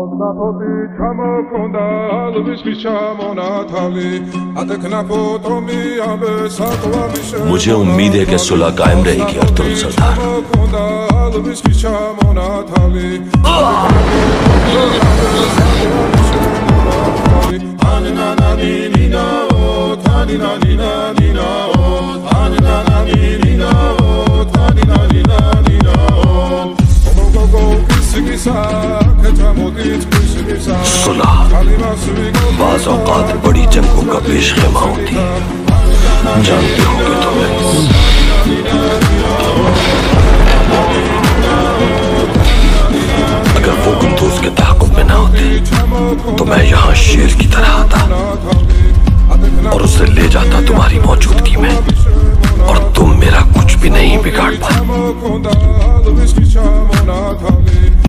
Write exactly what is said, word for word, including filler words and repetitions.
मुझे उम्मीद है कि सुलह कायम रहेगी अर्तुगरुल सरदार। सुलह बाज़ औक़ात बड़ी जंगों का पेश ख़ैमा होती है, जानते होंगे तुम्हें। अगर वो बंदूक के तहक़्क़ुक़ में ना होते तो मैं यहाँ शेर की तरह आता और उसे ले जाता तुम्हारी मौजूदगी में, और तुम मेरा कुछ भी नहीं बिगाड़ पाते।